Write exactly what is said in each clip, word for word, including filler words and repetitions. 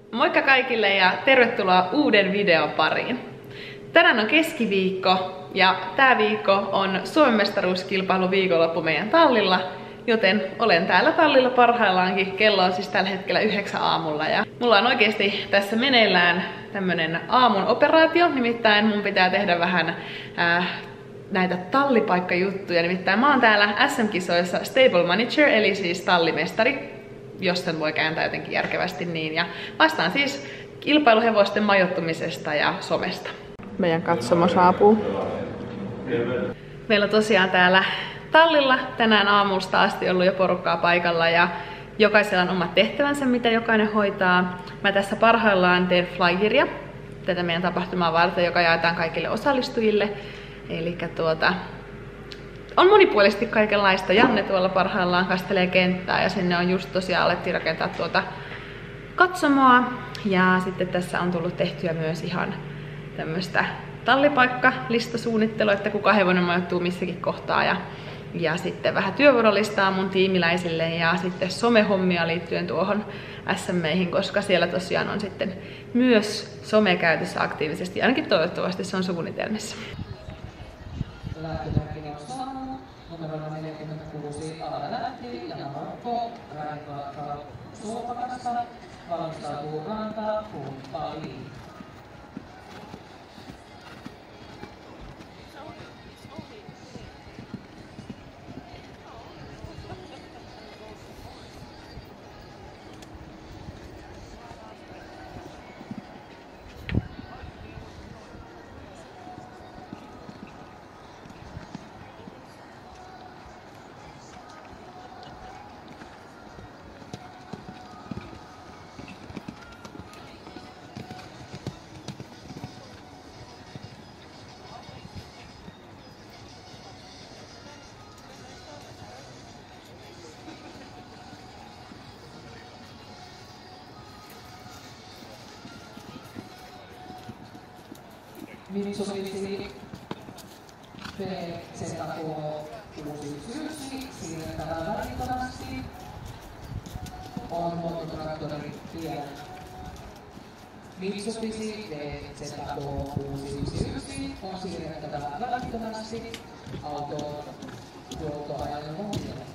Moikka kaikille ja tervetuloa uuden videon pariin. Tänään on keskiviikko ja tää viikko on Suomen mestaruuskilpailu viikonloppu meidän tallilla, joten olen täällä tallilla parhaillaankin. Kello on siis tällä hetkellä yhdeksän aamulla ja mulla on oikeasti tässä meneillään tämmönen aamun operaatio, nimittäin mun pitää tehdä vähän äh, näitä tallipaikkajuttuja. Nimittäin mä oon täällä S M-kisoissa stable manager, eli siis tallimestari, jos sen voi kääntää jotenkin järkevästi niin. Ja vastaan siis kilpailuhevosten majoittumisesta ja somesta. Meidän katsomo saapuu. Meillä on tosiaan täällä tallilla tänään aamusta asti ollut jo porukkaa paikalla ja jokaisella on omat tehtävänsä, mitä jokainen hoitaa. Mä tässä parhaillaan teen flyeria tätä meidän tapahtumaa varten, joka jaetaan kaikille osallistujille. Eli tuota, on monipuolisesti kaikenlaista. Janne tuolla parhaillaan kastelee kenttää ja sinne on just tosiaan alettiin rakentaa tuota katsomoa. Ja sitten tässä on tullut tehtyä myös ihan tämmöistä tallipaikkalistosuunnittelua, että kuka hevonen majoittuu missäkin kohtaa. Ja, ja sitten vähän työvuorolistaa mun tiimiläisille ja sitten somehommia liittyen tuohon S M:ihin, koska siellä tosiaan on sitten myös some käytössä aktiivisesti. Ainakin toivottavasti se on suunnitelmissa. Numero neljäkymmentäkuusi Ala lähti ja Marokko Raikka Suopakassa valmistautuu Ranta Pumpaliin. Mitsubishi P Z K kuusi yksi siirretään välittömästi. On moottoritraktori tie. Mitsubishi P Z K kuusi yksi on siirrettävä välittömästi auto huoltoajoneuvoon.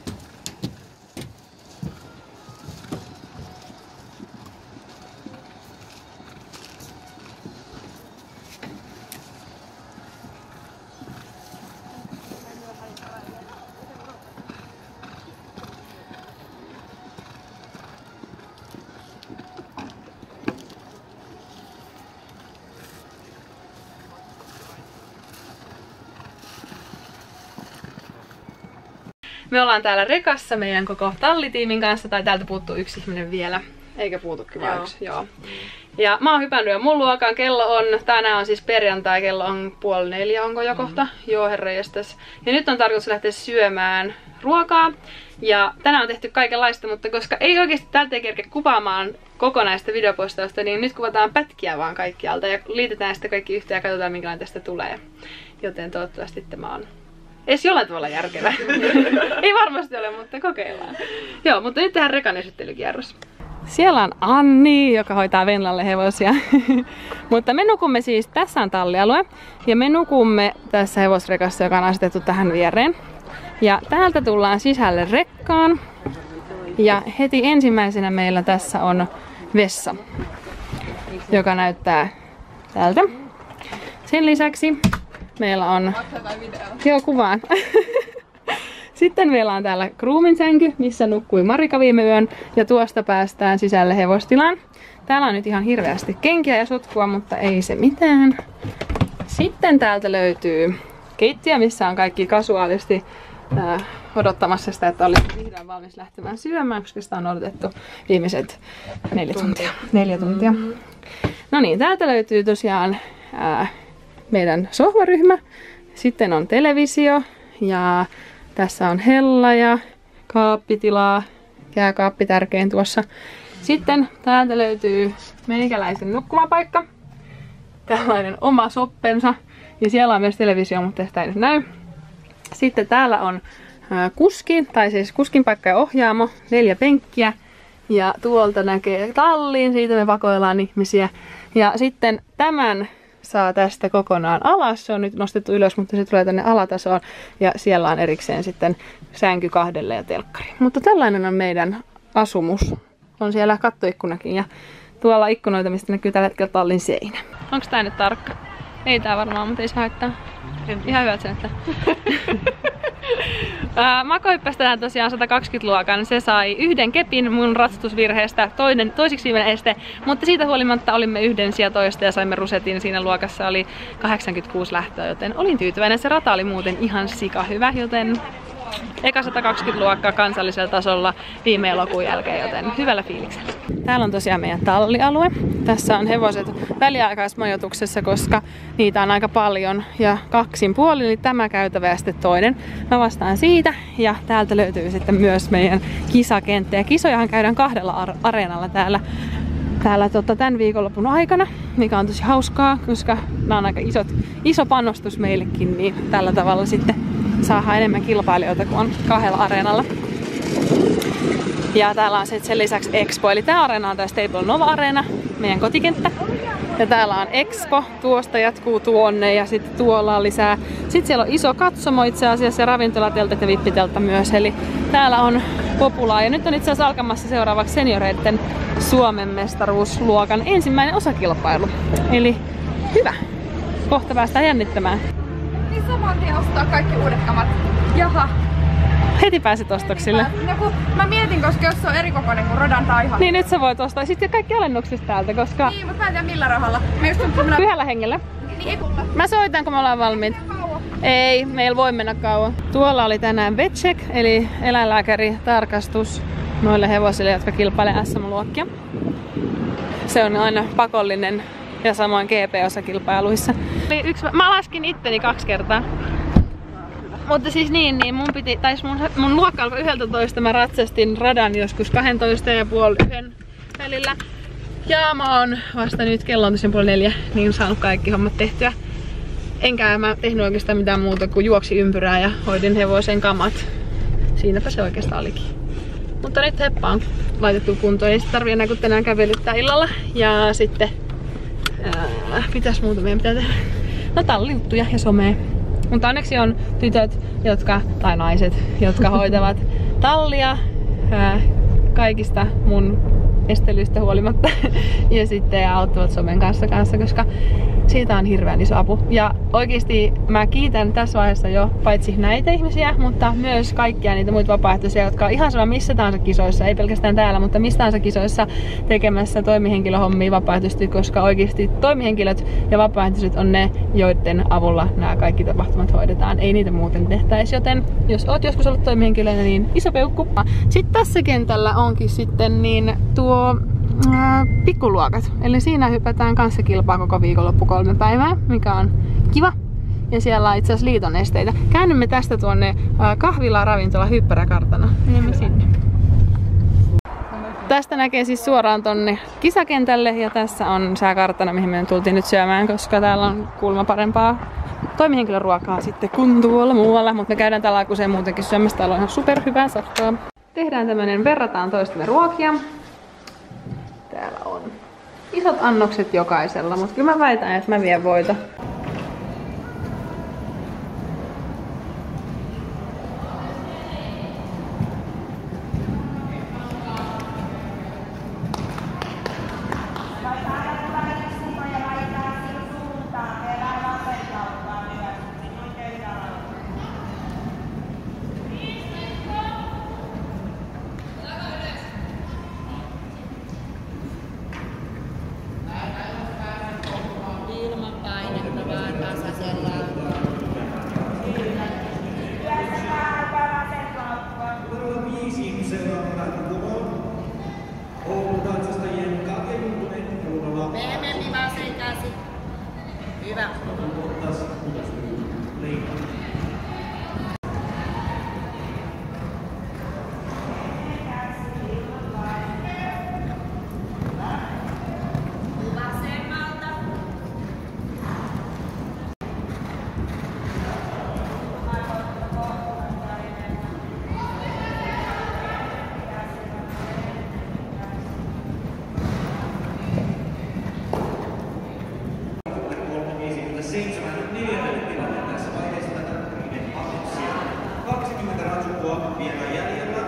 Me ollaan täällä rekassa meidän koko tallitiimin kanssa, tai täältä puuttuu yksi ihminen vielä. Eikä puutukin vaan yksi, joo. Ja mä oon hypännyt jo mun luokaan, kello on, tänään on siis perjantai, kello on puoli neljä, onko jo kohta? Mm. Joo, herranjestas. Ja nyt on tarkoitus lähteä syömään ruokaa. Ja tänään on tehty kaikenlaista, mutta koska ei oikeesti täältä ei kerke kuvaamaan kokonaista videopostausta, niin nyt kuvataan pätkiä vaan kaikkialta ja liitetään sitten kaikki yhteen ja katsotaan minkälainen tästä tulee. Joten toivottavasti tämä on edes jollain tavalla järkevä. Ei varmasti ole, mutta kokeillaan. Joo, mutta nyt tehdään rekan esittelykierros. Siellä on Anni, joka hoitaa Venlalle hevosia. Mutta me nukumme siis, tässä on tallialue, ja me nukumme tässä hevosrekassa, joka on asetettu tähän viereen. Ja täältä tullaan sisälle rekkaan. Ja heti ensimmäisenä meillä tässä on vessa, joka näyttää tältä. Sen lisäksi meillä on... Joo, kuvaan. Sitten meillä on täällä kruumin sänky, missä nukkui Marika viime yön. Ja tuosta päästään sisälle hevostilaan. Täällä on nyt ihan hirveästi kenkiä ja sotkua, mutta ei se mitään. Sitten täältä löytyy keittiö, missä on kaikki kasuaalisti äh, odottamassa sitä, että olisi vihdoin valmis lähtemään syömään, koska sitä on odotettu viimeiset neljä tuntia. Neljä tuntia. No niin, täältä löytyy tosiaan äh, meidän sohvaryhmä. Sitten on televisio ja tässä on hella ja kaappitilaa, jääkaappi tärkein tuossa. Sitten täältä löytyy meikäläisen nukkumapaikka. Tällainen oma soppensa. Ja siellä on myös televisio, mutta sitä ei nyt näy. Sitten täällä on kuski, tai siis kuskin paikka ja ohjaamo, neljä penkkiä. Ja tuolta näkee tallin, siitä me vakoillaan ihmisiä. Ja sitten tämän saa tästä kokonaan alas. Se on nyt nostettu ylös, mutta se tulee tänne alatasoon. Ja siellä on erikseen sitten sänky kahdelle ja telkkari. Mutta tällainen on meidän asumus. On siellä kattoikkunakin ja tuolla ikkunoita, mistä näkyy tällä hetkellä tallin seinä. Onko tää nyt tarkka? Ei tää varmaan, mutta ei se haittaa. Ihan hyvä, että se näyttää. Makohyppästään tosiaan sata kaksikymmentä luokan. Se sai yhden kepin mun ratsastusvirheestä, toinen, toisiksi viimeinen este. Mutta siitä huolimatta olimme yhden sijaan toista ja saimme rusetin. Siinä luokassa oli kahdeksankymmentäkuusi lähtöä, joten olin tyytyväinen. Se rata oli muuten ihan sika hyvä, joten eka sata kaksikymmentä luokkaa kansallisella tasolla viime elokuun jälkeen, joten hyvällä fiiliksellä. Täällä on tosiaan meidän tallialue. Tässä on hevoset väliaikaismajoituksessa, koska niitä on aika paljon ja kaksin puolin, eli tämä käytävä ja sitten toinen. Mä vastaan siitä ja täältä löytyy sitten myös meidän kisakenttä. Ja kisojahan käydään kahdella ar areenalla täällä, täällä tota, tämän viikonlopun aikana, mikä on tosi hauskaa, koska nämä on aika isot, iso panostus meillekin, niin tällä tavalla sitten saadaan enemmän kilpailijoita kuin on kahdella areenalla. Ja täällä on sitten sen lisäksi Expo, eli tää areena on tää Stable Nova Areena, meidän kotikenttä. Ja täällä on Expo, tuosta jatkuu tuonne ja sitten tuolla on lisää. Sitten siellä on iso katsomo itse asiassa ja ravintolateltat ja vippiteltta myös, eli täällä on populaa. Ja nyt on itse asiassa alkamassa seuraavaksi senioreiden Suomen mestaruusluokan ensimmäinen osakilpailu. Eli hyvä, kohta päästään jännittämään. Niin saman tien ostaa kaikki uudet kamat. Jaha. Heti pääsit ostoksille. No kun mä mietin, koska jos se on eri kokoinen kuin Rodan taiha. Niin nyt sä voit ostaa sitten kaikki alennuksista täältä, koska... Niin, mutta mä en tiedä millä rahalla. Mä just tuntuu, Pyhällä hengellä. Niin, ei kulla. Mä soitan, kun me ollaan valmiit. Ei, meillä voi mennä kauan. Tuolla oli tänään vetcheck, eli eläinlääkäritarkastus noille hevosille, jotka kilpailee S M-luokkia. Se on aina pakollinen ja samoin G P-osakilpailuissa. Yksi, mä laskin itteni kaksi kertaa. Mutta siis niin, niin mun piti, tai mun, mun luokka alkoi yksitoista, mä ratsastin radan joskus kaksitoista ja puoli yhden välillä. Ja mä oon vasta nyt, kello on tosiaan puoli neljä, niin saanut kaikki hommat tehtyä. Enkä mä tehnyt oikeastaan mitään muuta kuin juoksi ympyrää ja hoidin hevosen kamat. Siinäpä se oikeastaan olikin. Mutta nyt heppa on laitettu kuntoon, ei sit tarvii enää kun tänään kävelyttää illalla. Ja sitten, ää, pitäis muuta meidän pitää tehdä. No tallijuttuja ja somea. Mutta onneksi on tytöt, jotka, tai naiset, jotka hoitavat tallia ää, kaikista mun estelyistä huolimatta ja sitten auttavat somen kanssa, kanssa, koska siitä on hirveän iso apu. Ja oikeesti mä kiitän tässä vaiheessa jo paitsi näitä ihmisiä, mutta myös kaikkia niitä muita vapaaehtoisia, jotka on ihan sama missä tahansa kisoissa, ei pelkästään täällä, mutta missä tahansa kisoissa tekemässä toimihenkilöhommia vapaaehtoisesti, koska oikeesti toimihenkilöt ja vapaaehtoiset on ne, joiden avulla nämä kaikki tapahtumat hoidetaan. Ei niitä muuten tehtäisi, joten jos oot joskus ollut toimihenkilönä, niin iso peukku. Sitten tässä kentällä onkin sitten niin tuo ää, pikkuluokat. Eli siinä hypätään kanssa kilpaa koko viikonloppu kolme päivää, mikä on kiva. Ja siellä on itse asiassa liiton esteitä. Käännymme tästä tuonne ää, kahvila ravintola hyppäräkartana. Menemme sinne. Tästä näkee siis suoraan tonne kisakentälle ja tässä on sääkartana, mihin me tultiin nyt syömään, koska täällä on kuulemma parempaa toimihenkilöruokaa sitten kuin tuolla muualla. Mutta me käydään täällä usein muutenkin syömässä. Täällä on ihan superhyvää sakkaa. Tehdään tämmönen verrataan toistemme ruokia. Täällä on isot annokset jokaisella, mutta kyllä mä väitän, että mä vien voita. on vielä jäljellä.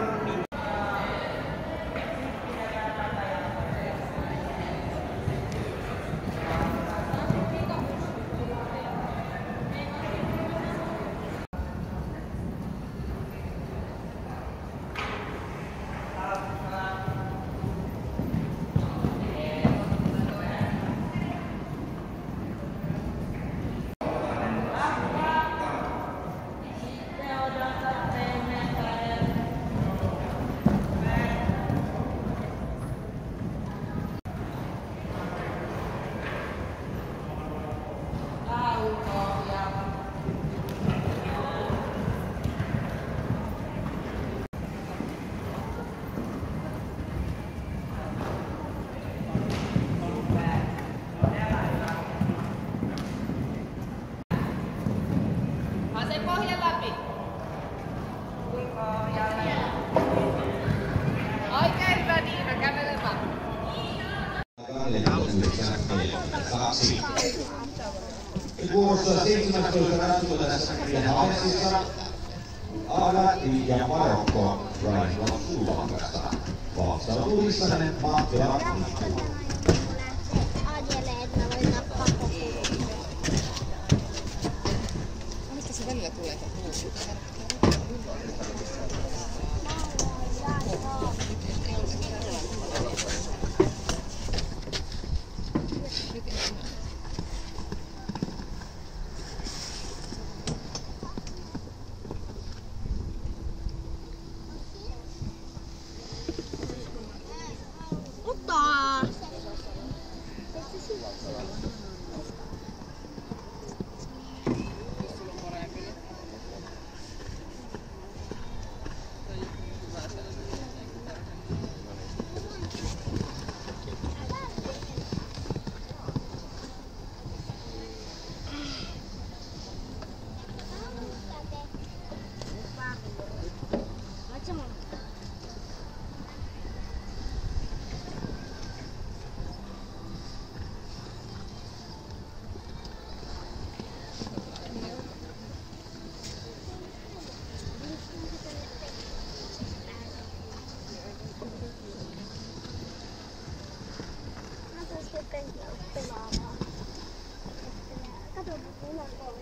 Vuorossa seitsemäntoista ratsuudessa Hansissa, Agatti ja Marokko raisivat Sulvangasta. Vastaus Lissanen, Mattila, Mikko. Mistä se välillä tulee tuo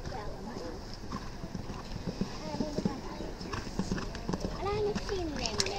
Älä nyt sinne mene.